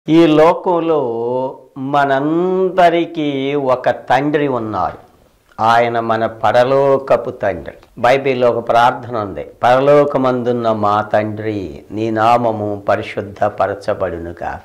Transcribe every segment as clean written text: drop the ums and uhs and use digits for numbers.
ఈ లోకంలో మనందరికీ ఒక తండ్రి ఉన్నారు. ఆయన మన పరలోకపు తండ్రి. బైబిల్లో ఒక ప్రార్థన ఉంది, పరలోకమందున్న మా తండ్రి నీ నామము పరిశుద్ధపరచబడును గాక.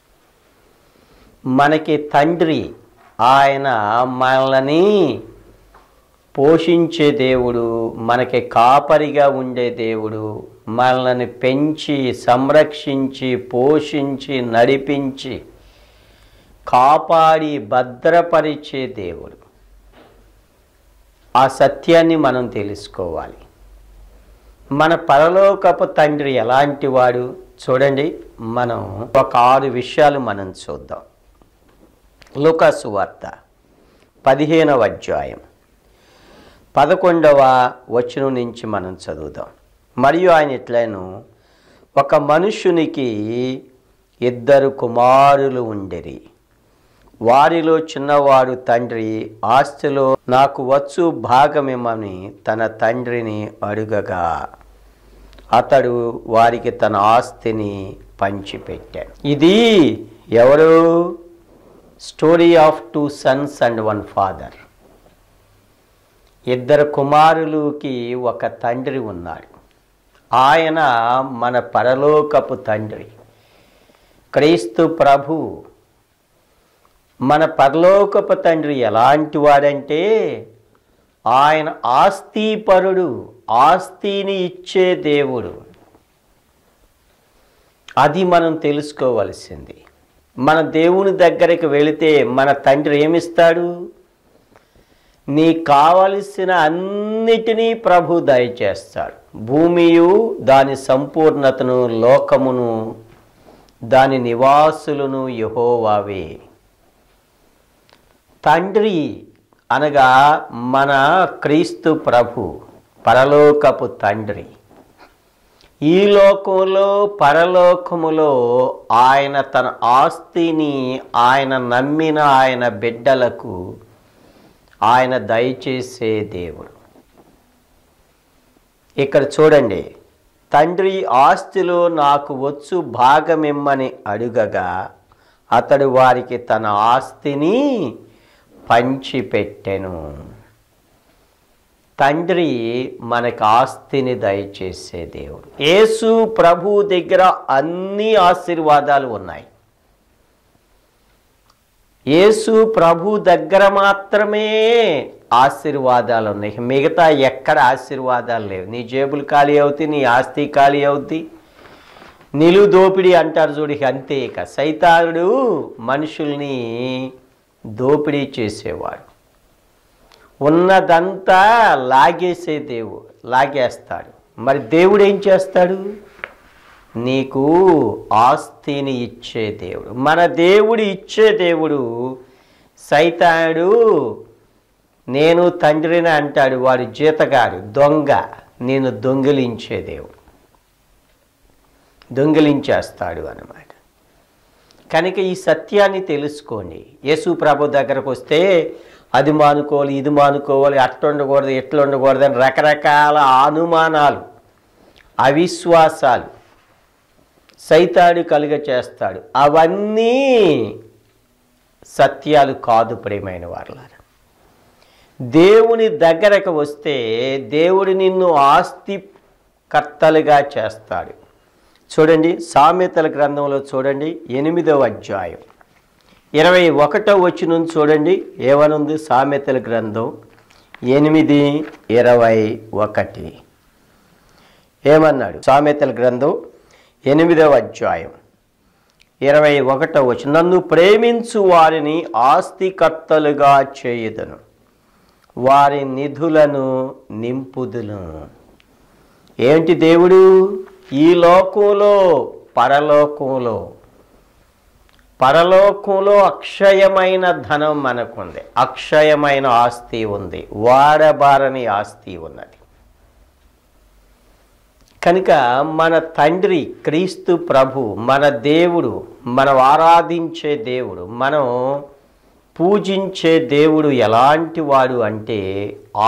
మనకి తండ్రి, ఆయన మనల్ని పోషించే దేవుడు, మనకి కాపరిగా ఉండే దేవుడు, మనల్ని పెంచి సంరక్షించి పోషించి నడిపించి కాపాడి భద్రపరిచే దేవుడు. ఆ సత్యాన్ని మనం తెలుసుకోవాలి. మన పరలోకపు తండ్రి ఎలాంటి వాడు చూడండి. మనం ఒక 6 విషయాలు మనం చూద్దాం. లూకా సువార్త 15వ అధ్యాయం 11వ వచనం నుంచి మనం చదువుదాం. మరియు ఆయన ఇట్లను, ఒక మనుషునికి 2 కుమారులు ఉండేరి. వారిలో చిన్నవాడు తండ్రి ఆస్తిలో నాకు వచ్చు భాగమేమని తన తండ్రిని అడుగగా అతడు వారికి తన ఆస్తిని పంచిపెట్టాడు. ఇది ఎవరు? Story of 2 sons and 1 father. 2 కుమారులకి ఒక తండ్రి ఉన్నాడు. ఆయన మన పరలోకపు తండ్రి, క్రీస్తు ప్రభు. మన పరలోకపు తండ్రి ఎలాంటి వాడంటే ఆయన ఆస్తిపరుడు, ఆస్తిని ఇచ్చే దేవుడు. అది మనం తెలుసుకోవలసింది. మన దేవుని దగ్గరికి వెళితే మన తండ్రి ఏమిస్తాడు? నీకు కావలసిన అన్నిటినీ ప్రభు దయచేస్తాడు. భూమియు దాని సంపూర్ణతను, లోకమును దాని నివాసులను యెహోవావే. తండ్రి అనగా మన క్రీస్తు ప్రభు, పరలోకపు తండ్రి. ఈ లోకంలో పరలోకములో ఆయన తన ఆస్తిని ఆయన నమ్మిన ఆయన బిడ్డలకు ఆయన దయచేసే దేవుడు. ఇక్కడ చూడండి, తండ్రి ఆస్తిలో నాకు వచ్చు భాగమిమ్మని అడుగగా అతడు వారికి తన ఆస్తిని పంచిపెట్టెను. తండ్రి మనకు ఆస్తిని దయచేసే దేవుడు. యేసు ప్రభు దగ్గర అన్ని ఆశీర్వాదాలు ఉన్నాయి. యేసు ప్రభు దగ్గర మాత్రమే ఆశీర్వాదాలు ఉన్నాయి. మిగతా ఎక్కడ ఆశీర్వాదాలు లేవు. నీ జేబులు ఖాళీ అవుతాయి, నీ ఆస్తి ఖాళీ అవుతాయి. నిలువు దోపిడీ అంటారు చూడి, అంతే. ఇక సైతానుడు మనుషుల్ని దోపిడీ చేసేవాడు. ఉన్నదంతా లాగేసే దేవుడు, లాగేస్తాడు. మరి దేవుడు ఏం చేస్తాడు? నీకు ఆస్తిని ఇచ్చే దేవుడు. మన దేవుడు ఇచ్చే దేవుడు. సైతానుడు నేను తండ్రిని అంటాడు, వాడు జీతగాడు, దొంగ. నేను దొంగిలించే దేవుడు, దొంగిలించేస్తాడు అన్నమాట. కనుక ఈ సత్యాన్ని తెలుసుకోండి. యేసు ప్రభు దగ్గరకు వస్తే అది మానుకోవాలి, ఇది మానుకోవాలి, అట్లా ఉండకూడదు, ఎట్లా ఉండకూడదు అని రకరకాల అనుమానాలు, అవిశ్వాసాలు సైతాడు కలుగ చేస్తాడు. అవన్నీ సత్యాలు కాదు ప్రియమైన వారలారా. దేవుని దగ్గరకు వస్తే దేవుడు నిన్ను ఆస్తికర్తలుగా చేస్తాడు. చూడండి, సామెతల గ్రంథంలో చూడండి 8వ అధ్యాయం 21వ వచనం చూడండి. ఏమనుంది? సామెతల గ్రంథం 8:21 ఏమన్నాడు? సామెతల గ్రంథం 8వ అధ్యాయం 21వ వచనం, నన్ను ప్రేమించు వారిని ఆస్తికర్తలుగా చేయుదును, వారి నిధులను నింపుదును. ఏంటి దేవుడు? ఈ లోకంలో పరలోకంలో, పరలోకంలో అక్షయమైన ధనం మనకుంది, అక్షయమైన ఆస్తి ఉంది, వాడబారని ఆస్తి ఉన్నది. కనుక మన తండ్రి క్రీస్తు ప్రభు, మన దేవుడు, మనం ఆరాధించే దేవుడు, మనం పూజించే దేవుడు ఎలాంటి వాడు అంటే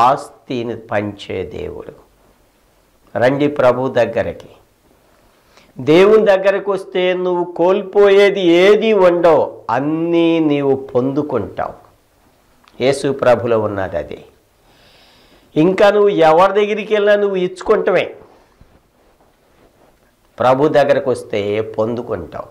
ఆస్తిని పంచే దేవుడు. రండి ప్రభు దగ్గరికి. దేవుని దగ్గరకు వస్తే నువ్వు కోల్పోయేది ఏది ఉండవు, అన్నీ నీవు పొందుకుంటావు. యేసు ప్రభులో ఉన్నది అది. ఇంకా నువ్వు ఎవరి దగ్గరికి వెళ్ళినా నువ్వు ఇచ్చుకుంటమే. ప్రభు దగ్గరకు వస్తే పొందుకుంటావు.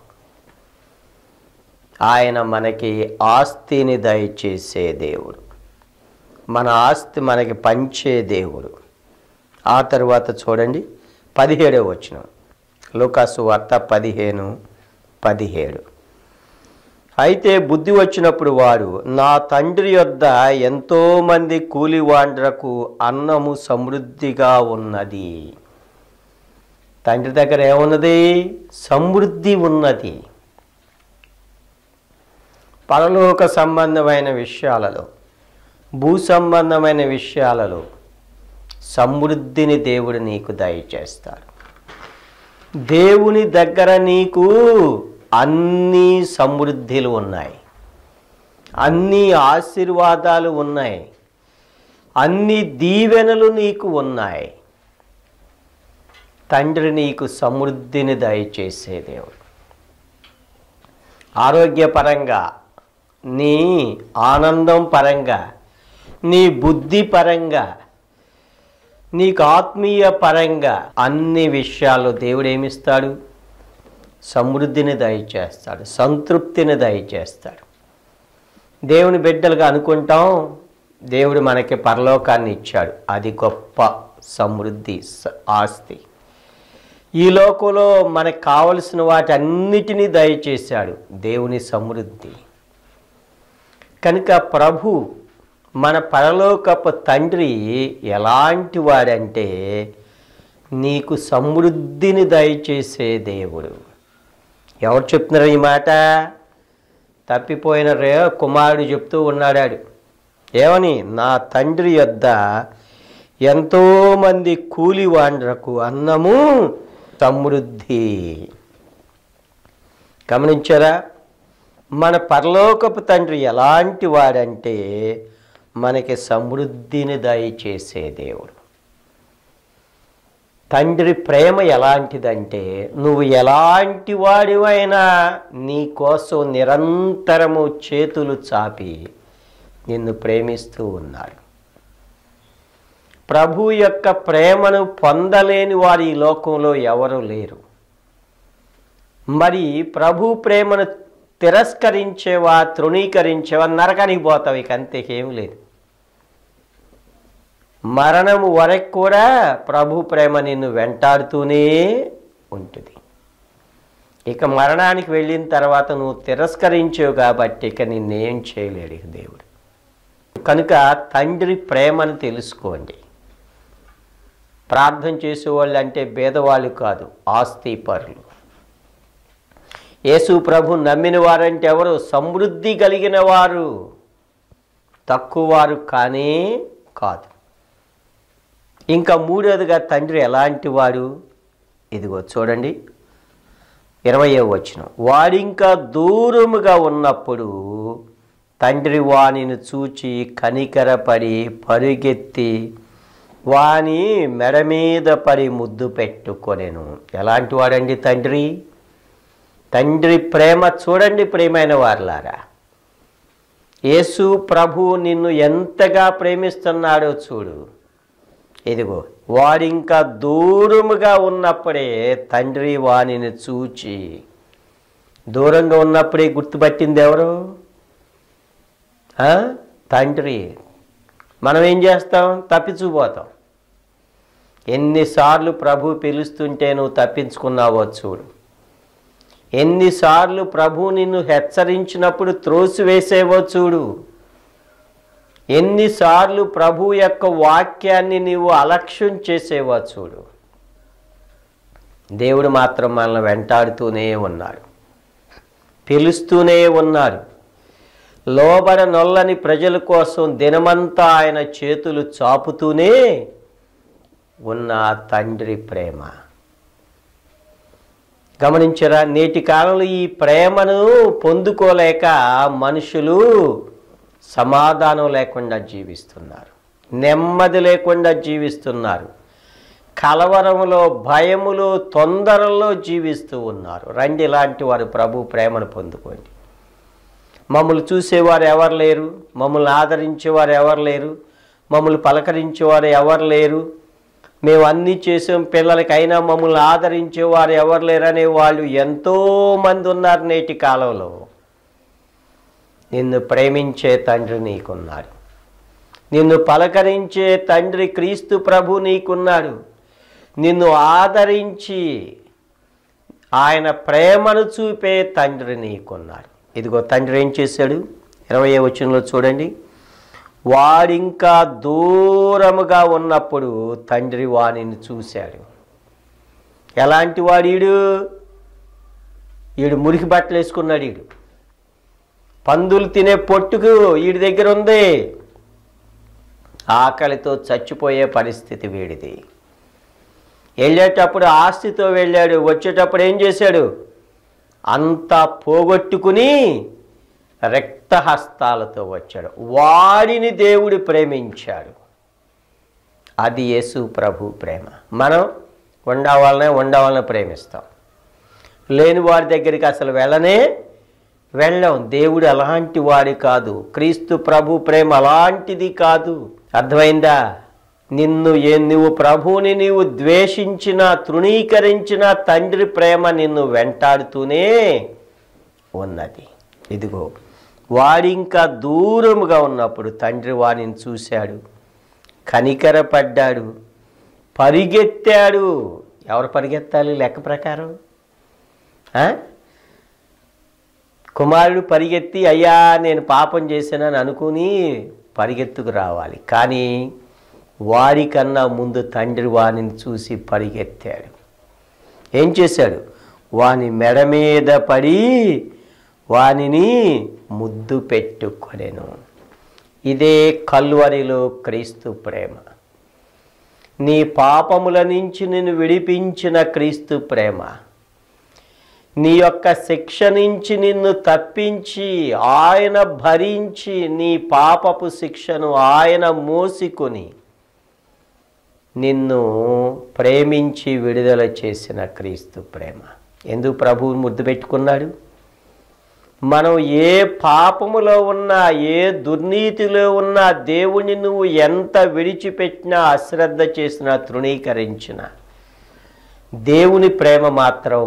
ఆయన మనకి ఆస్తిని దయచేసే దేవుడు, మన ఆస్తి మనకి పంచే దేవుడు. ఆ తరువాత చూడండి 17వ వచనం, లూకాసు వార్త 15:17. అయితే బుద్ధి వచ్చినప్పుడు వారు, నా తండ్రి యొద్ద ఎంతోమంది కూలివాండ్రకు అన్నము సమృద్ధిగా ఉన్నది. తండ్రి దగ్గర ఏమున్నది? సమృద్ధి ఉన్నది. పరలోక సంబంధమైన విషయాలలో, భూ సంబంధమైన విషయాలలో సమృద్ధిని దేవుడు నీకు దయచేస్తాడు. దేవుని దగ్గర నీకు అన్ని సమృద్ధిలు ఉన్నాయి, అన్ని ఆశీర్వాదాలు ఉన్నాయి, అన్ని దీవెనలు నీకు ఉన్నాయి. తండ్రి నీకు సమృద్ధిని దయచేసే దేవుడు. ఆరోగ్యపరంగా, నీ ఆనందం పరంగా, నీ బుద్ధి పరంగా, నీకు ఆత్మీయ పరంగా అన్ని విషయాల్లో దేవుడు ఏమిస్తాడు? సమృద్ధిని దయచేస్తాడు, సంతృప్తిని దయచేస్తాడు. దేవుని బిడ్డలుగా అనుకుంటాం, దేవుడు మనకి పరలోకాన్ని ఇచ్చాడు, అది గొప్ప సమృద్ధి, ఆస్తి. ఈ లోకంలో మనకు కావలసిన వాటి అన్నిటినీ దయచేశాడు, దేవుని సమృద్ధి. కనుక ప్రభు మన పరలోకపు తండ్రి ఎలాంటి వాడంటే నీకు సమృద్ధిని దయచేసే దేవుడు. ఎవరు చెప్తున్నారు ఈ మాట? తప్పిపోయిన కుమారుడు చెప్తూ ఉన్నాడు. ఏమని? నా తండ్రి యొద్ద ఎంతోమంది కూలివాండ్రకు అన్నము సమృద్ధి. గమనించారా? మన పరలోకపు తండ్రి ఎలాంటి వాడంటే మనకి సమృద్ధిని దయచేసే దేవుడు. తండ్రి ప్రేమ ఎలాంటిదంటే నువ్వు ఎలాంటి వాడివైనా నీ కోసం నిరంతరము చేతులు చాపి నిన్ను ప్రేమిస్తూ ఉన్నాడు. ప్రభు యొక్క ప్రేమను పొందలేని వారు ఈ లోకంలో ఎవరు లేరు. మరి ప్రభు ప్రేమను తిరస్కరించేవా, తృణీకరించేవా, నరకానికి పోతావు. ఇక అంతేకేం లేదు. మరణము వరకు కూడా ప్రభు ప్రేమ నిన్ను వెంటాడుతూనే ఉంటుంది. ఇక మరణానికి వెళ్ళిన తర్వాత నువ్వు తిరస్కరించేవు కాబట్టి ఇక నిన్నేం చేయలేడు దేవుడు. కనుక తండ్రి ప్రేమను తెలుసుకోండి. ప్రార్థన చేసేవాళ్ళు అంటే భేదవాళ్ళు కాదు, ఆస్తిపరులు. యేసు ప్రభు నమ్మిన వారంటే ఎవరు? సమృద్ధి కలిగిన వారు, తక్కువ వారు కానే కాదు. ఇంకా మూడోదిగా తండ్రి ఎలాంటి వాడు? ఇదిగో చూడండి 20వ వచనం, వాడింకా దూరముగా ఉన్నప్పుడు తండ్రి వానిని చూచి కనికరపడి పరుగెత్తి వాని మెడ మీద పడి ముద్దు పెట్టుకొనెను. ఎలాంటి వాడండి తండ్రి? తండ్రి ప్రేమ చూడండి ప్రియమైన వారలారా. యేసు ప్రభు నిన్ను ఎంతగా ప్రేమిస్తున్నాడో చూడు. ఇదిగో వాడింకా దూరముగా ఉన్నప్పుడే తండ్రి వానిని చూచి, దూరంగా ఉన్నప్పుడే గుర్తుపట్టింది ఎవరు? తండ్రి. మనం ఏం చేస్తాం? తప్పించుకుపోతాం. ఎన్నిసార్లు ప్రభు పిలుస్తుంటే నువ్వు తప్పించుకున్నావో చూడు. ఎన్నిసార్లు ప్రభు నిన్ను హెచ్చరించినప్పుడు త్రోసివేసేవో చూడు. ఎన్నిసార్లు ప్రభు యొక్క వాక్యాన్ని నీవు అలక్ష్యం చేసేవో చూడు. దేవుడు మాత్రం మనల్ని వెంటాడుతూనే ఉన్నాడు, పిలుస్తూనే ఉన్నాడు. లోబడ నొల్లని ప్రజల కోసం దినమంతా ఆయన చేతులు చాపుతూనే ఉన్న తండ్రి ప్రేమ. గమనించరా? నేటి కాలంలో ఈ ప్రేమను పొందుకోలేక మనుషులు సమాధానం లేకుండా జీవిస్తున్నారు, నెమ్మది లేకుండా జీవిస్తున్నారు, కలవరములో, భయములో, తొందరలో జీవిస్తూ ఉన్నారు. రండి, ఇలాంటి వారు ప్రభు ప్రేమను పొందుకోండి. మమ్మల్ని చూసేవారు ఎవరు లేరు, మమ్మల్ని ఆదరించేవారు ఎవరు లేరు, మమ్మల్ని పలకరించేవారు ఎవరు లేరు, మేము అన్నీ చేసాం పిల్లలకైనా మమ్మల్ని ఆదరించేవారు ఎవరు లేరు అనే వాళ్ళు ఎంతోమంది ఉన్నారు నేటి కాలంలో. నిన్ను ప్రేమించే తండ్రి నీకున్నాడు, నిన్ను పలకరించే తండ్రి క్రీస్తు ప్రభు నీకున్నాడు, నిన్ను ఆదరించి ఆయన ప్రేమను చూపే తండ్రి నీకున్నాడు. ఇదిగో తండ్రి ఏం చేశాడు? 20వ వచనంలో చూడండి. వాడింకా దూరముగా ఉన్నప్పుడు తండ్రి వానిని చూశాడు. ఎలాంటి వాడు ఈడు మురికి బట్టలు వేసుకున్నాడు. ఈడు పందులు తినే పొట్టుకు వీడి దగ్గర ఉంది. ఆకలితో చచ్చిపోయే పరిస్థితి వీడిది. వెళ్ళేటప్పుడు ఆస్తితో వెళ్ళాడు, వచ్చేటప్పుడు ఏం చేశాడు? అంతా పోగొట్టుకుని రక్తహస్తాలతో వచ్చాడు. వాడిని దేవుడు ప్రేమించాడు. అది యేసు ప్రభు ప్రేమ. మనం ఉండవాళ్ళనే ప్రేమిస్తాం, లేని వాడి దగ్గరికి అసలు వెళ్ళం. దేవుడు అలాంటి వాడి కాదు. క్రీస్తు ప్రభు ప్రేమ అలాంటిది కాదు. అర్థమైందా? నువ్వు ప్రభువుని నీవు ద్వేషించిన, తృణీకరించిన తండ్రి ప్రేమ నిన్ను వెంటాడుతూనే ఉన్నది. ఇదిగో వాడింకా దూరముగా ఉన్నప్పుడు తండ్రి వాడిని చూశాడు, కనికరపడ్డాడు, పరిగెత్తాడు. ఎవరు పరిగెత్తాలి లెక్క ప్రకారం? కుమారుడు పరిగెత్తి అయ్యా నేను పాపం చేశానని అనుకుని పరిగెత్తుకు రావాలి. కానీ వాడికన్నా ముందు తండ్రి వానిని చూసి పరిగెత్తాడు. ఏం చేశాడు? వాని మెడ మీద పడి వానిని ముద్దు పెట్టుకొనెను. ఇదే కల్వరిలో క్రీస్తు ప్రేమ. నీ పాపముల నుంచి నిన్ను విడిపించిన క్రీస్తు ప్రేమ, నీ యొక్క శిక్ష నుంచి నిన్ను తప్పించి ఆయన భరించి నీ పాపపు శిక్షను ఆయన మోసుకొని నిన్ను ప్రేమించి విడుదల చేసిన క్రీస్తు ప్రేమ. ఎందుకు ప్రభువు ముద్దు పెట్టుకున్నాడు? మనం ఏ పాపములో ఉన్నా, ఏ దుర్నీతిలో ఉన్నా, దేవుని నువ్వు ఎంత విడిచిపెట్టినా, అశ్రద్ధ చేసినా, తృణీకరించినా, దేవుని ప్రేమ మాత్రం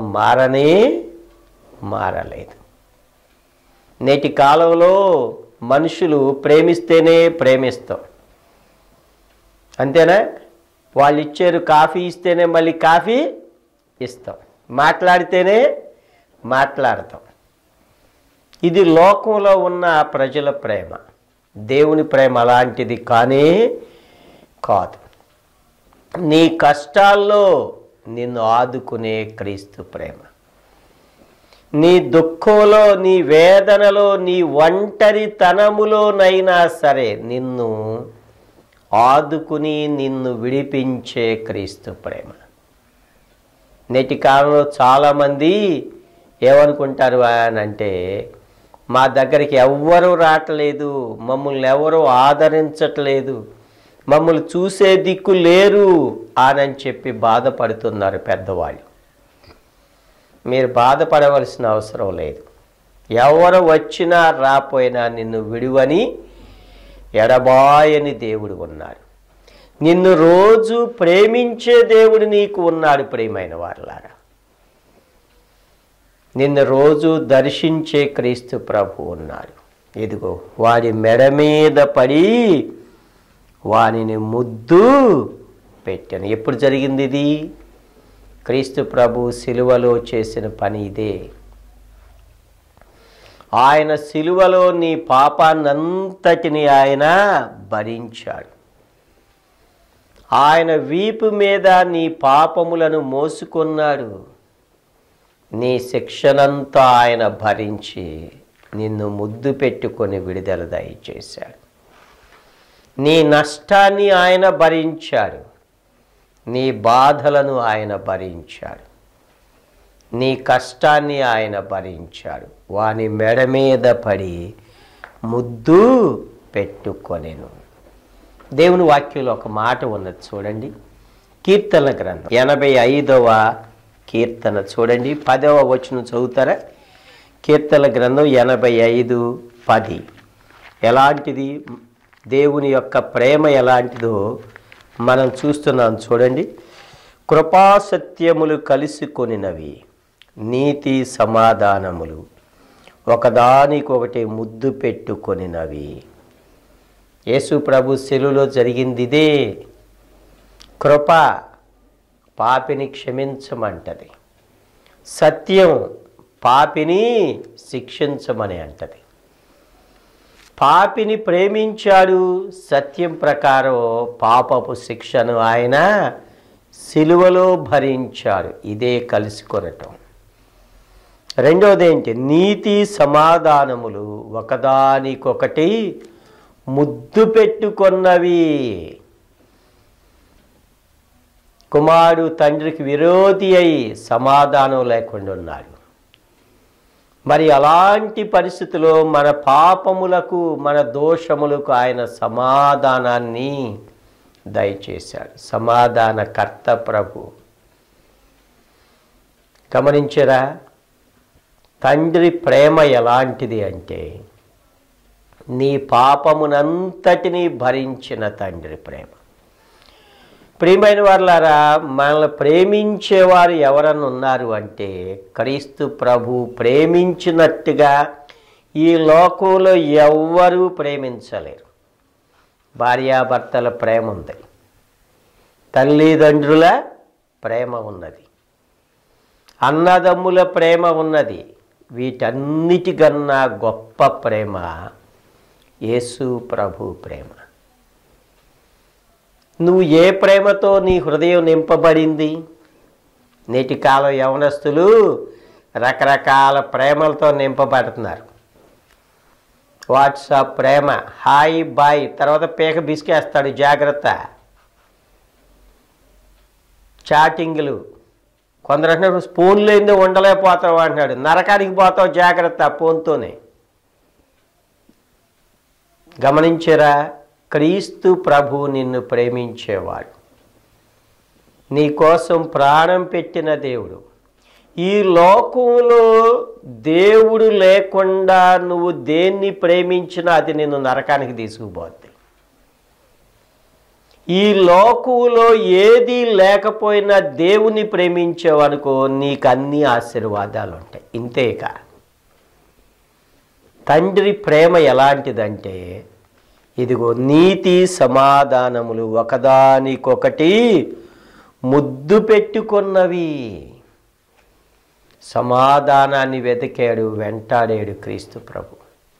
మారలేదు. నేటి కాలంలో మనుషులు ప్రేమిస్తేనే ప్రేమిస్తాం, అంతేనా? వాళ్ళు ఇచ్చారు కాఫీ ఇస్తేనే మళ్ళీ కాఫీ ఇస్తాం, మాట్లాడితేనే మాట్లాడతాం. ఇది లోకంలో ఉన్న ప్రజల ప్రేమ. దేవుని ప్రేమ అలాంటిది కానే కాదు. నీ కష్టాల్లో నిన్ను ఆదుకునే క్రీస్తు ప్రేమ, నీ దుఃఖంలో, నీ వేదనలో, నీ ఒంటరితనములోనైనా సరే నిన్ను ఆదుకుని నిన్ను విడిపించే క్రీస్తు ప్రేమ. నేటి కాలంలో చాలామంది ఏమనుకుంటారు అని అంటే, మా దగ్గరికి ఎవ్వరూ రావట్లేదు, మమ్మల్ని ఎవరూ ఆదరించట్లేదు, మమ్మల్ని చూసే దిక్కు లేరు అని చెప్పి బాధపడుతున్నారు పెద్దవాళ్ళు. మీరు బాధపడవలసిన అవసరం లేదు. ఎవరు వచ్చినా రాపోయినా నిన్ను విడువని ఎడబాయని దేవుడు ఉన్నాడు. నిన్ను రోజు ప్రేమించే దేవుడు నీకు ఉన్నాడు. ప్రియమైన వారలారా, నిన్ను రోజు దర్శించే క్రీస్తు ప్రభు ఉన్నాడు. ఇదిగో వాడి మెడ మీద పడి వానిని ముద్దు పెట్టాను. ఎప్పుడు జరిగింది ఇది? క్రీస్తు ప్రభు సిలువలో చేసిన పని ఇదే. ఆయన సిలువలో నీ పాపాన్నంతటిని ఆయన భరించాడు. ఆయన వీపు మీద నీ పాపములను మోసుకున్నాడు. నీ శిక్షనంతా ఆయన భరించి నిన్ను ముద్దు పెట్టుకొని విడుదల దయచేశాడు. నీ నష్టాన్ని ఆయన భరించాడు, నీ బాధలను ఆయన భరించాడు, నీ కష్టాన్ని ఆయన భరించాడు. వాని మెడ మీద పడి ముద్దు పెట్టుకొనెను. దేవుని వాక్యంలో ఒక మాట ఉన్నది చూడండి. కీర్తనల గ్రంథం 85వ కీర్తన చూడండి, 10వ వచనం చదువుతారా? కీర్తనల గ్రంథం 85:10 ఎలాంటిది, దేవుని యొక్క ప్రేమ ఎలాంటిదో మనం చూస్తున్నాం చూడండి. కృపాసత్యములు కలిసికొనినవి, నీతి సమాధానములు ఒకదానికొకటి ముద్దు పెట్టుకొనినవి. యేసు ప్రభు శిలువలో జరిగింది ఇదే. కృప పాపిని క్షమించమంటది, సత్యం పాపిని శిక్షించమని అంటది. పాపిని ప్రేమించాడు, సత్యం ప్రకారం పాపపు శిక్షను ఆయన సిలువలో భరించాడు. ఇదే కలిసికొనటం. రెండోది ఏంటి? నీతి సమాధానములు ఒకదానికొకటి ముద్దు పెట్టుకొన్నవి. కుమారుడు తండ్రికి విరోధి అయి సమాధానం లేకుండా ఉన్నాడు. మరి అలాంటి పరిస్థితిలో మన పాపములకు, మన దోషములకు ఆయన సమాధానాన్ని దయచేశాడు. సమాధానకర్త ప్రభు. గమనించరా? తండ్రి ప్రేమ ఎలాంటిది అంటే, నీ పాపమునంతటినీ భరించిన తండ్రి ప్రేమ. ప్రియమైన వారులారా, మనల్ని ప్రేమించేవారు ఎవరన్నా ఉన్నారు అంటే క్రీస్తు ప్రభు ప్రేమించినట్టుగా ఈ లోకంలో ఎవ్వరూ ప్రేమించలేరు. భార్యాభర్తల ప్రేమ ఉంది, తల్లిదండ్రుల ప్రేమ ఉన్నది, అన్నదమ్ముల ప్రేమ ఉన్నది. వీటన్నిటికన్నా గొప్ప ప్రేమ యేసు ప్రభు ప్రేమ. నువ్వు ఏ ప్రేమతో నీ హృదయం నింపబడింది? నేటి కాలం యవనస్తులు రకరకాల ప్రేమలతో నింపబడుతున్నారు. వాట్సాప్ ప్రేమ, హాయ్ బాయ్, తర్వాత పీక బిసికేస్తాడు, జాగ్రత్త. చాటింగ్లు, కొందరు అంటున్నారు స్పూన్ లేనిదే ఉండలేకపోతావు అంటున్నాడు. నరకానికి పోతావు జాగ్రత్త ఫోన్తోనే. గమనించరా? క్రీస్తు ప్రభు నిన్ను ప్రేమించేవాడు, నీ కోసం ప్రాణం పెట్టిన దేవుడు. ఈ లోకంలో దేవుడు లేకుండా నువ్వు దేన్ని ప్రేమించినా అది నిన్ను నరకానికి తీసుకుపోద్ది. ఈ లోకంలో ఏది లేకపోయినా దేవుని ప్రేమించేవనుకో, నీకు అన్ని ఆశీర్వాదాలు ఉంటాయి. ఇంతేక తండ్రి ప్రేమ ఎలాంటిదంటే, ఇదిగో నీతి సమాధానములు ఒకదానికొకటి ముద్దు పెట్టుకున్నవి. సమాధానాన్ని వెతికాడు, వెంటాడాడు క్రీస్తు ప్రభు.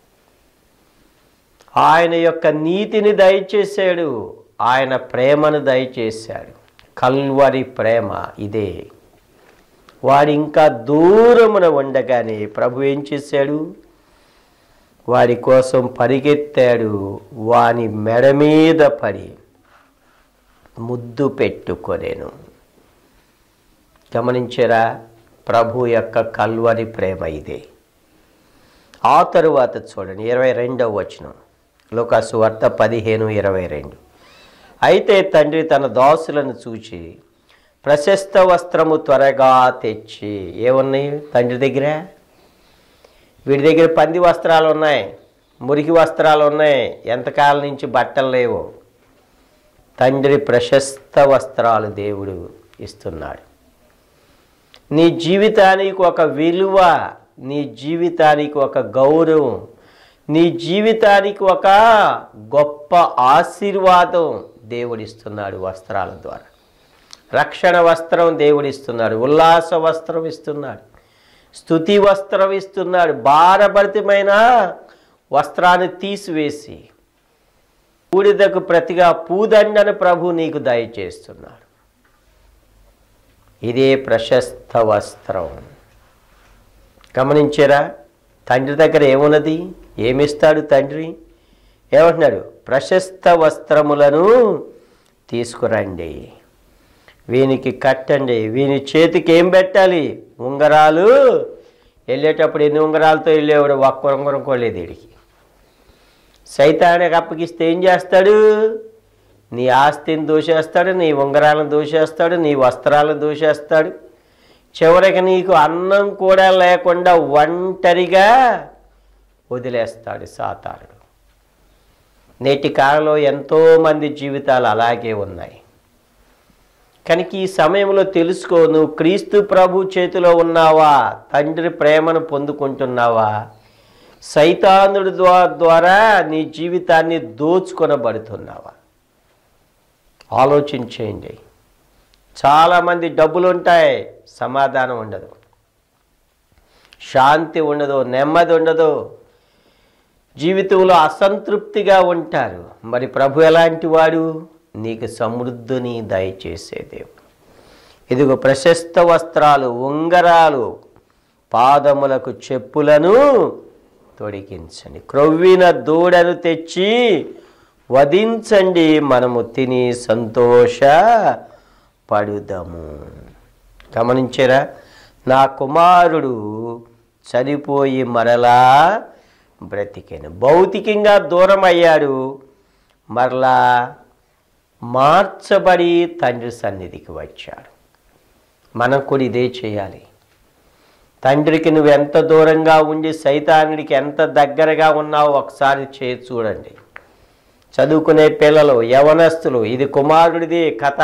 ఆయన యొక్క నీతిని దయచేశాడు, ఆయన ప్రేమను దయచేశాడు. కల్వరి ప్రేమ ఇదే. వాడు ఇంకా దూరమున ఉండగానే ప్రభు ఏం చేశాడు? వాడి కోసం పరిగెత్తాడు, వాని మెడ మీద పడి ముద్దు పెట్టుకొనేను. గమనించరా? ప్రభు యొక్క కల్వరి ప్రేమ ఇదే. ఆ తరువాత చూడండి 22వ వచనం, లూకాసు వార్త 15:22. అయితే తండ్రి తన దాసులను చూచి ప్రశస్త వస్త్రము త్వరగా తెచ్చి, ఏమున్నాయి తండ్రి దగ్గర? వీడి దగ్గర పంది వస్త్రాలు ఉన్నాయి, మురికి వస్త్రాలు ఉన్నాయి, ఎంతకాలం నుంచి బట్టలు లేవు. తండ్రి ప్రశస్త వస్త్రాలు దేవుడు ఇస్తున్నాడు. నీ జీవితానికి ఒక విలువ, నీ జీవితానికి ఒక గౌరవం, నీ జీవితానికి ఒక గొప్ప ఆశీర్వాదం దేవుడిస్తున్నాడు వస్త్రాల ద్వారా. రక్షణ వస్త్రం దేవుడిస్తున్నాడు, ఉల్లాస వస్త్రం ఇస్తున్నాడు, స్తుతి వస్త్రం ఇస్తున్నాడు. భారభరితమైన వస్త్రాన్ని తీసివేసి బూడిదకు ప్రతిగా పూదండను ప్రభు నీకు దయచేస్తున్నాడు. ఇదే ప్రశస్త వస్త్రం. గమనించారా? తండ్రి దగ్గర ఏమున్నది? ఏమిస్తాడు తండ్రి? ఏమంటున్నాడు? ప్రశస్త వస్త్రములను తీసుకురండి, వీనికి కట్టండి. వీని చేతికి ఏం పెట్టాలి? ఉంగరాలు. వెళ్ళేటప్పుడు ఎన్ని ఉంగరాలతో వెళ్ళేవాడు? ఒక్క ఉంగరం కోలేదు వీడికి. సైతానికి అప్పగిస్తే ఏం చేస్తాడు? నీ ఆస్తిని దోచేస్తాడు, నీ ఉంగరాలను దోచేస్తాడు, నీ వస్త్రాలను దోచేస్తాడు. చివరికి నీకు అన్నం కూడా లేకుండా ఒంటరిగా వదిలేస్తాడు సాతానుడు. నేటి కాలంలో ఎంతోమంది జీవితాలు అలాగే ఉన్నాయి. కనుక ఈ సమయంలో తెలుసుకో, నువ్వు క్రీస్తు ప్రభు చేతిలో ఉన్నావా? తండ్రి ప్రేమను పొందుకుంటున్నావా? సైతానుడి ద్వారా నీ జీవితాన్ని దోచుకొనబడుతున్నావా? ఆలోచించేయండి. చాలామంది డబ్బులు ఉంటాయి, సమాధానం ఉండదు, శాంతి ఉండదు, నెమ్మది ఉండదు, జీవితంలో అసంతృప్తిగా ఉంటారు. మరి ప్రభు ఎలాంటి వాడు? నీకు సమృద్ధిని దయచేసే దేవుడు. ఇదిగో ప్రశస్త వస్త్రాలు, ఉంగరాలు, పాదములకు చెప్పులను తొడిగించండి, క్రొవ్విన దూడను తెచ్చి వధించండి, మనము తిని సంతోష పడుదము. గమనించారా? నా కుమారుడు చనిపోయి మరలా బ్రతికెను. భౌతికంగా దూరం అయ్యాడు, మరలా మార్చబడి తండ్రి సన్నిధికి వచ్చాడు. మనం కూడా ఇదే చేయాలి. తండ్రికి నువ్వు ఎంత దూరంగా ఉండి సైతానుడికి ఎంత దగ్గరగా ఉన్నావో ఒకసారి చేసి చూడండి. చదువుకునే పిల్లలు, యవనస్తులు, ఇది కుమారుడిది కథ.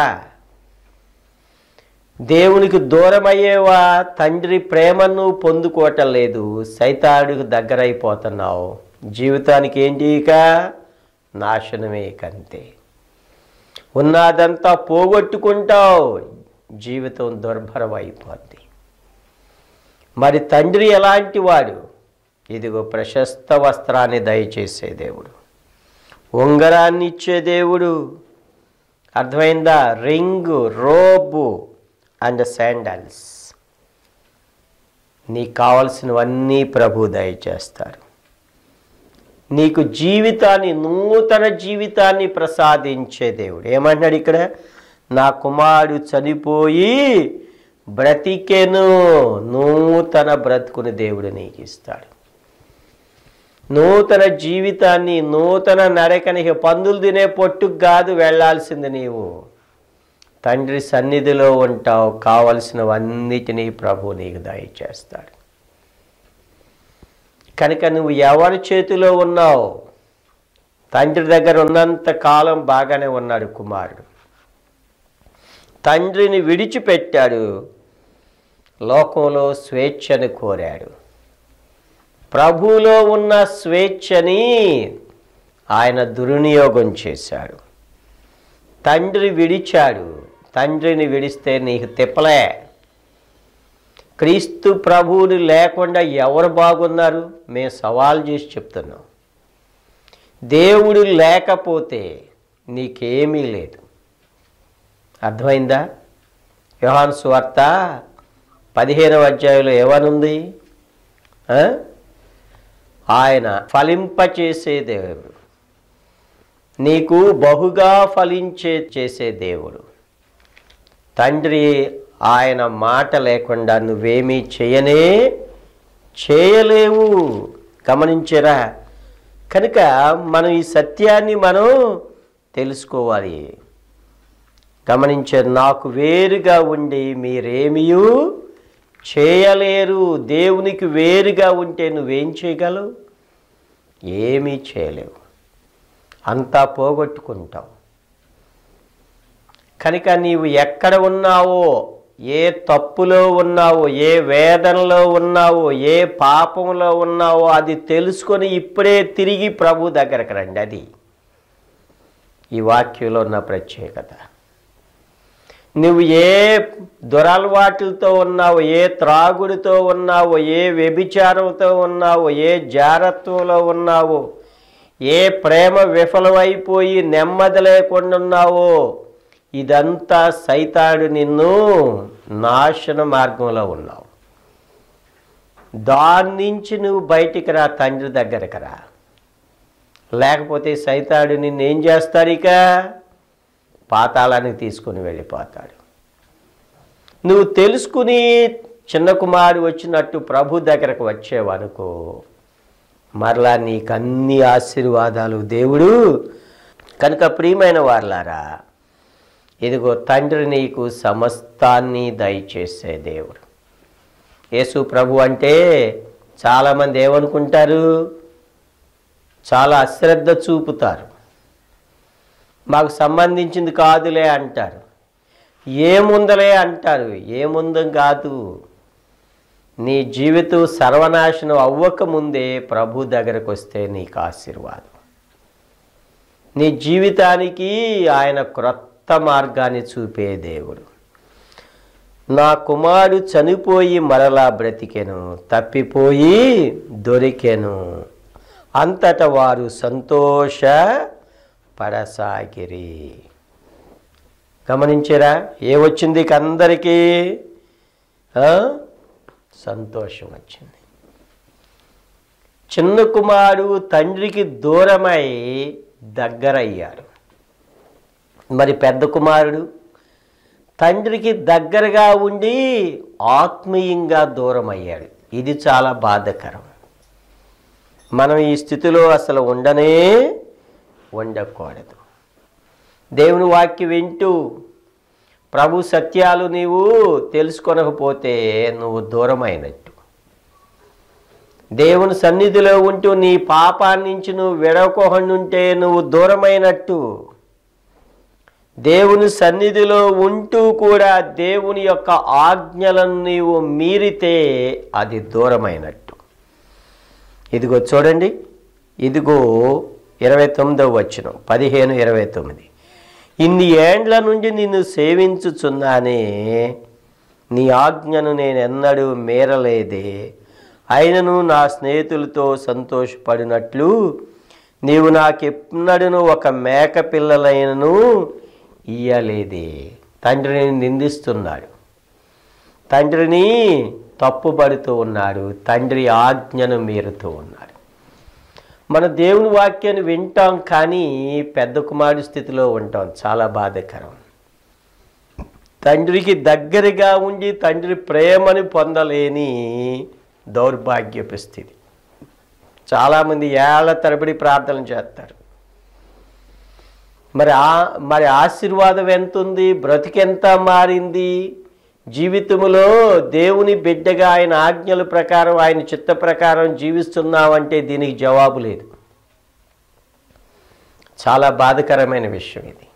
దేవునికి దూరం అయ్యేవా, తండ్రి ప్రేమను పొందుకోవటం లేదు, సైతానుడికి దగ్గరైపోతున్నావు. జీవితానికి ఏంటి? ఇక నాశనమే. కంతే. ఉన్నదంతా పోగొట్టుకుంటావు, జీవితం దుర్భరం అయిపోద్ది. మరి తండ్రి ఎలాంటి వాడు? ఇదిగో ప్రశస్త వస్త్రాన్ని దయచేసే దేవుడు, ఉంగరాన్ని ఇచ్చే దేవుడు. అర్థమైందా? Ring, robe and sandals. నీకు కావలసినవన్నీ ప్రభు దయచేస్తారు. నీకు జీవితాన్ని, నూతన జీవితాన్ని ప్రసాదించే దేవుడు. ఏమంటున్నాడు ఇక్కడ? నా కుమారుడు చనిపోయి బ్రతికెను. నూతన బ్రతుకుని దేవుడు నీకు ఇస్తాడు. నూతన జీవితాన్ని, నూతన నడకని. పందులు తినే పొట్టుకు కాదు వెళ్ళాల్సింది, నీవు తండ్రి సన్నిధిలో ఉంటావు. కావలసినవన్నిటినీ ప్రభు నీకు దయచేస్తాడు. కనుక నువ్వు ఎవరి చేతిలో ఉన్నావు? తండ్రి దగ్గర ఉన్నంత కాలం బాగానే ఉన్నాడు కుమారుడు. తండ్రిని విడిచిపెట్టాడు, లోకంలో స్వేచ్ఛను కోరాడు. ప్రభువులో ఉన్న స్వేచ్ఛని ఆయన దుర్వినియోగం చేశాడు. తండ్రి విడిచాడు. తండ్రిని విడిస్తే నీకు తిప్పలే. క్రీస్తు ప్రభువుని లేకుండా ఎవరు బాగున్నారు? మేము సవాల్ చేసి చెప్తున్నాం. దేవుడు లేకపోతే నీకేమీ లేదు. అర్థమైందా? యోహాను సువార్త 15వ అధ్యాయంలో ఏమనుంది? ఆయన ఫలింపచేసే దేవుడు, నీకు బహుగా చేసే దేవుడు. తండ్రి ఆయన మాట లేకుండా నువ్వేమీ చేయలేవు. గమనించరా? కనుక మనం ఈ సత్యాన్ని మనం తెలుసుకోవాలి. గమనించారు? నాకు వేరుగా ఉండి మీరేమీ చేయలేరు. దేవునికి వేరుగా ఉంటే నువ్వేం చేయగలవు? ఏమీ చేయలేవు. అంతా పోగొట్టుకుంటావు. కనుక నీవు ఎక్కడ ఉన్నావో, ఏ తప్పులో ఉన్నావో, ఏ వేదనలో ఉన్నావో, ఏ పాపంలో ఉన్నావో అది తెలుసుకొని ఇప్పుడే తిరిగి ప్రభు దగ్గరకు రండి. అది ఈ వాక్యంలో ఉన్న ప్రత్యేకత. నువ్వు ఏ దురలవాట్లతో ఉన్నావో, ఏ త్రాగుడితో ఉన్నావో, ఏ వ్యభిచారంతో ఉన్నావో, ఏ జారత్వంలో ఉన్నావో, ఏ ప్రేమ విఫలమైపోయి నెమ్మది లేకుండా ఉన్నావో, ఇదంతా సైతాడు నిన్ను నాశన మార్గంలో ఉన్నావు. దాని నుంచి నువ్వు బయటికి రా, తండ్రి దగ్గరకు రా. లేకపోతే సైతాడు నిన్నేం చేస్తాడు? ఇక పాతాళానికి తీసుకుని వెళ్ళిపోతాడు. నువ్వు తెలుసుకుని చిన్న కుమారుడు వచ్చినట్టు ప్రభు దగ్గరకు వచ్చేవనుకో, మరలా నీకు అన్ని ఆశీర్వాదాలు దేవుడు కనుక ప్రియమైన వారలారా, ఇదిగో తండ్రి నీకు సమస్తాన్ని దయచేసే దేవుడు. యేసు ప్రభు అంటే చాలామంది ఏమనుకుంటారు, చాలా అశ్రద్ధ చూపుతారు. మాకు సంబంధించింది కాదులే అంటారు, ఏముందలే అంటారు. ఏముందని కాదు, నీ జీవితం సర్వనాశనం అవ్వకముందే ప్రభు దగ్గరకు వస్తే నీకు ఆశీర్వాదం. నీ జీవితానికి ఆయన క్రొత్త మార్గాన్ని చూపే దేవుడు. నా కుమారుడు చనిపోయి మరలా బ్రతికెను, తప్పిపోయి దొరికెను, అంతట వారు సంతోష పడసాగిరి. గమనించారా? ఏమొచ్చింది? అందరికీ సంతోషం వచ్చింది. చిన్న కుమారుడు తండ్రికి దూరమై దగ్గరయ్యాడు. మరి పెద్ద కుమారుడు తండ్రికి దగ్గరగా ఉండి ఆత్మీయంగా దూరం అయ్యాడు. ఇది చాలా బాధాకరం. మనం ఈ స్థితిలో అసలు ఉండకూడదు. దేవుని వాక్యం వింటూ ప్రభు సత్యాలు నీవు తెలుసుకొనకపోతే నువ్వు దూరమైనట్టు. దేవుని సన్నిధిలో ఉంటూ నీ పాపాన్ని నుంచి నువ్వు విడవకోహండుంటే నువ్వు దూరమైనట్టు. దేవుని సన్నిధిలో ఉంటూ కూడా దేవుని యొక్క ఆజ్ఞలను నీవు మీరితే అది దూరమైనట్టు. ఇదిగో చూడండి, ఇదిగో 29వ వచనం, 15:29. ఇన్ని ఏండ్ల నుండి నిన్ను సేవించుచున్నానే, నీ ఆజ్ఞను నేను ఎన్నడూ మీరలేదే. అయినను నా స్నేహితులతో సంతోషపడినట్లు నీవు నాకెన్నడూ ఒక మేక పిల్లలైనను ఇయ్యలేదే. తండ్రిని నిందిస్తున్నాడు, తండ్రిని తప్పుపడుతూ ఉన్నాడు, తండ్రి ఆజ్ఞను మీరుతూ ఉన్నాడు. మన దేవుని వాక్యాన్ని వింటాం, కానీ పెద్ద కుమారుడి స్థితిలో ఉంటాం. చాలా బాధాకరం. తండ్రికి దగ్గరగా ఉండి తండ్రి ప్రేమని పొందలేని దౌర్భాగ్యపు స్థితి. చాలామంది ఏళ్ల తరబడి ప్రార్థన చేస్తారు. మరి ఆశీర్వాదం ఎంత ఉంది? బ్రతికెంత మారింది? జీవితంలో దేవుని బిడ్డగా ఆయన ఆజ్ఞల ప్రకారం, ఆయన చిత్త ప్రకారం జీవిస్తున్నామంటే దీనికి జవాబు లేదు. చాలా బాధాకరమైన విషయం ఇది.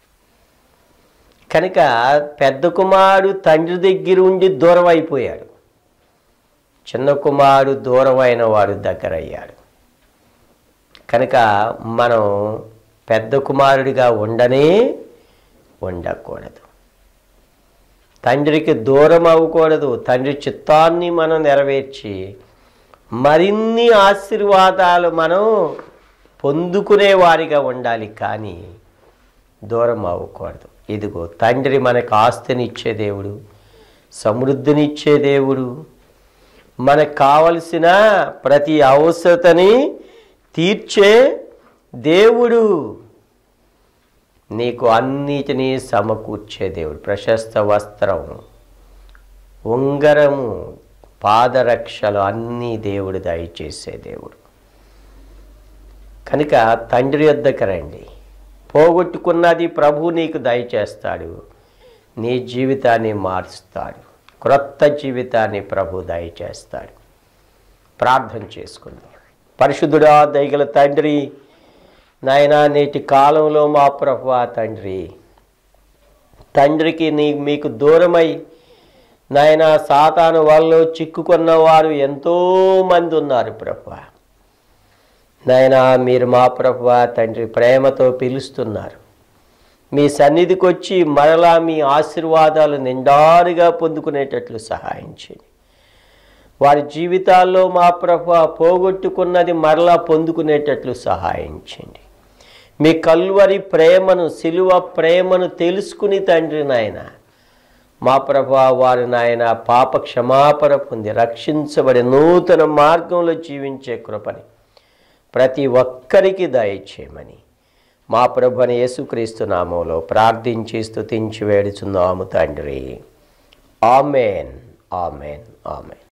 కనుక పెద్ద కుమారుడు తండ్రి దగ్గర ఉండి దూరం అయిపోయాడు, చిన్న కుమారుడు దూరమైన వాడు దగ్గరయ్యాడు. కనుక మనం పెద్ద కుమారుడిగా ఉండకూడదు. తండ్రికి దూరం అవ్వకూడదు. తండ్రి చిత్తాన్ని మనం నెరవేర్చి మరిన్ని ఆశీర్వాదాలు మనం పొందుకునే వారిగా ఉండాలి, కానీ దూరం అవ్వకూడదు. ఇదిగో తండ్రి మనకు ఆస్తినిచ్చే దేవుడు, సమృద్ధినిచ్చే దేవుడు, మనకు కావలసిన ప్రతి అవసరతని తీర్చే దేవుడు, నీకు అన్నిటినీ సమకూర్చే దేవుడు. ప్రశస్త వస్త్రం, ఉంగరము, పాదరక్షలు అన్నీ దేవుడు దయచేసే దేవుడు. కనుక తండ్రి యొద్దకు రండి. పోగొట్టుకున్నది ప్రభు నీకు దయచేస్తాడు, నీ జీవితాన్ని మారుస్తాడు, క్రొత్త జీవితాన్ని ప్రభు దయచేస్తాడు. ప్రార్థన చేసుకుందాం. పరిశుద్ధుడా, దయగల తండ్రి, నాయనా, నేటి కాలంలో మా ప్రభువా తండ్రి, తండ్రికి మీకు దూరమై నాయనా సాతాను వాళ్ళలో చిక్కుకున్న వారు ఎంతోమంది ఉన్నారు ప్రభువా. నాయనా, మీరు మా ప్రభువా తండ్రి ప్రేమతో పిలుస్తున్నారు. మీ సన్నిధికి వచ్చి మరలా మీ ఆశీర్వాదాలు నిండారుగా పొందుకునేటట్లు సహాయం చేయండి. వారి జీవితాల్లో మా ప్రభువా పోగొట్టుకున్నది మరలా పొందుకునేటట్లు సహాయం చేయండి. మీ కల్వరి ప్రేమను, సిలువ ప్రేమను తెలుసుకుని తండ్రి నాయన మా ప్రభువా వారు నాయన పాప క్షమాపణ పొంది రక్షించబడి నూతన మార్గంలో జీవించే కృపని ప్రతి ఒక్కరికి దయచేయమని మా ప్రభువైన యేసుక్రీస్తు నామములో ప్రార్థించి స్తుతించి వేడుచున్నాము తండ్రి. ఆమేన్, ఆమేన్, ఆమేన్.